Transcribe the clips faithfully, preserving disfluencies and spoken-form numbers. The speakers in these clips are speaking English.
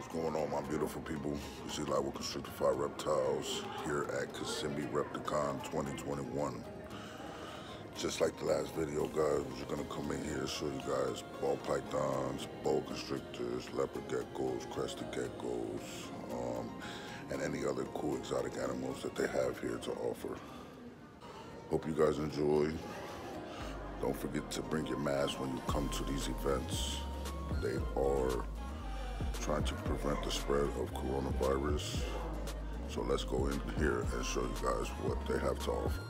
What's going on, my beautiful people? This is live with Constrictorfied Reptiles here at Kissimmee Repticon twenty twenty-one. Just like the last video, guys, we're gonna come in here and show you guys ball pythons, boa constrictors, leopard geckos, crested geckos, um, and any other cool exotic animals that they have here to offer. Hope you guys enjoy. Don't forget to bring your mask when you come to these events. They are trying to prevent the spread of coronavirus. So let's go in here and show you guys what they have to offer.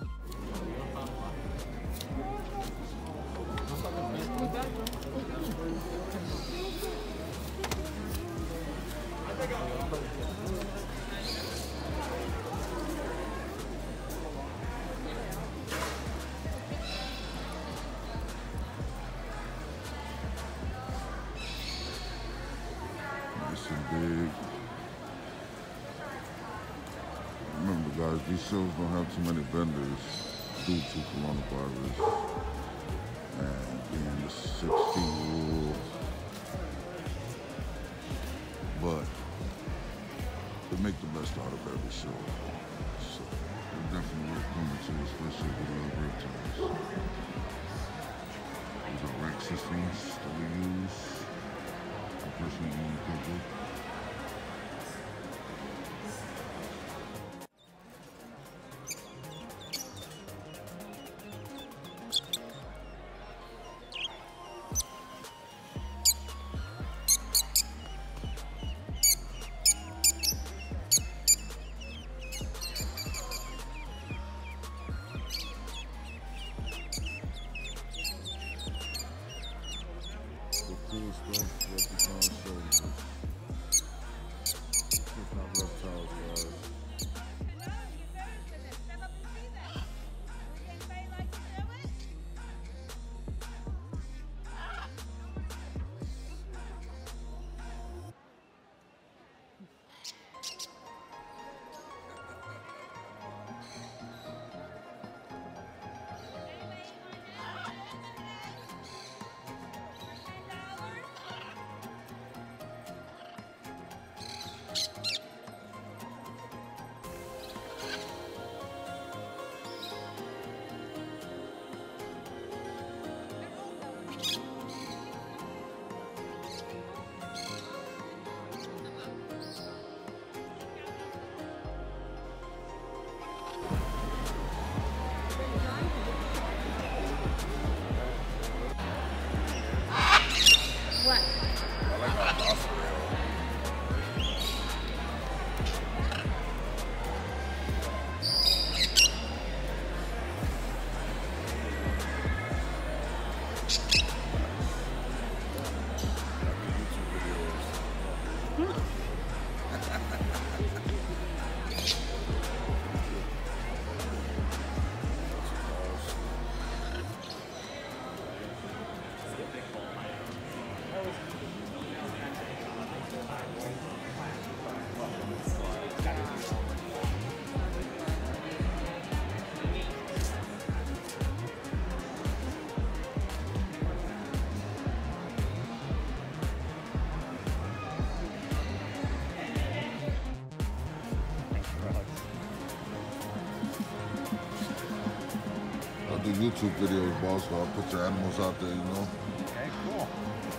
Nice and big. Remember, guys, these shows don't have too many vendors due to coronavirus and being the six feet rule. But they make the best out of every show. So they're definitely worth coming to, especially with other reptiles. These are rack systems that we use. I personally own a couple. Cool stuff, Repticon shoulders. It's not reptiles, guys. What? I like how docile they are. I do YouTube videos, boss, so I'll put your animals out there, you know? Okay, cool.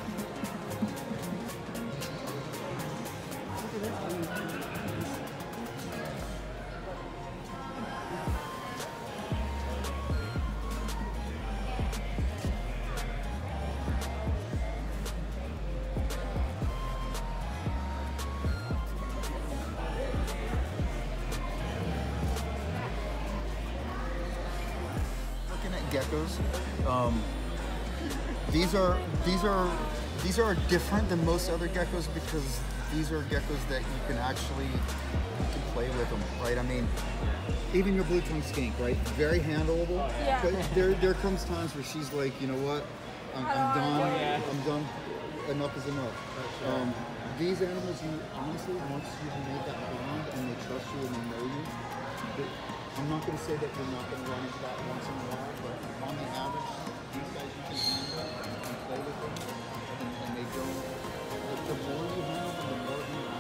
Geckos. Um, these are these are these are different than most other geckos because these are geckos that you can actually you can play with them, right? I mean, even your blue tongue skink, right? Very handleable. Yeah. But there there comes times where she's like, you know what? I'm, I'm done. Yeah. I'm done. Enough is enough. Um, these animals, you honestly, once you've made that bond and they trust you and they know you, they, I'm not going to say that you're not going to run into that once in a while, but on the average, these guys you can handle and play with them, and, and they don't. The more you handle them, the more you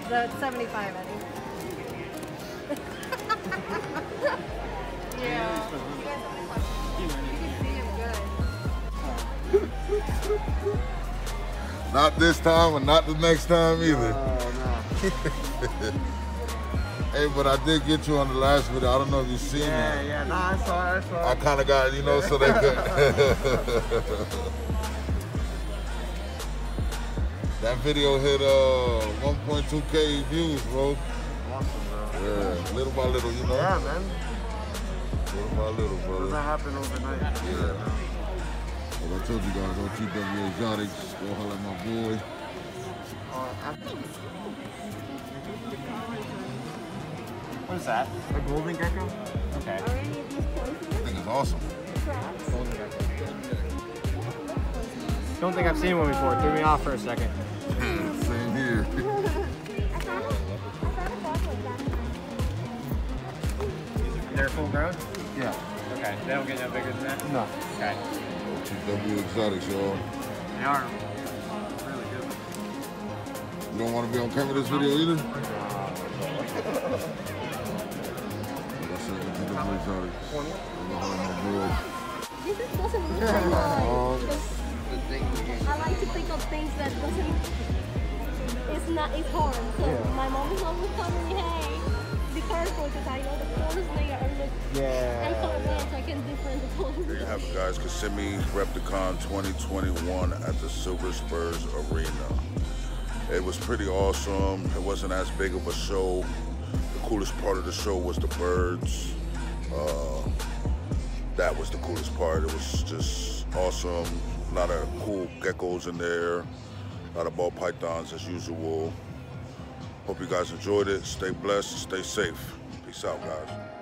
The seventy-five, I think. Yeah. You can see him good. Not this time and not the next time either. Oh, no. Hey, but I did get you on the last video. I don't know if you've seen Yeah, that. yeah, no, I saw it, I saw I it. kind of got, you know, so they could. That video hit uh one point two K views, bro. Awesome, bro. Yeah, little by little, you know. Yeah, man. Little by little, Doesn't brother. happen overnight. Yeah. Well, I told you guys, on T W Exotics, go holler at my boy. Uh, after- What is that? a golden gecko? Okay. I think it's awesome. Golden gecko. Don't think I've seen one before. Threw me off for a second. Same here. They're full grown? Yeah. Okay. They don't get no bigger than that? No. Okay. T W Exotics, y'all. They are really good. You don't want to be on camera this video either? That's it, T W Exotics. Go holler at my boy. This is doesn't look so much. I like to pick up things that doesn't, it's not, it's hard. So Yeah. my mom is always telling me, hey, be careful because I know the colors they are look Yeah. and colorblind, so I can different the There colors. you have it, guys. Kissimmee Repticon twenty twenty-one at the Silver Spurs Arena. It was pretty awesome. It wasn't as big of a show. The coolest part of the show was the birds. Uh, that was the coolest part. It was just awesome. A lot of cool geckos in there. A lot of ball pythons as usual. Hope you guys enjoyed it. Stay blessed. Stay safe. Peace out, guys.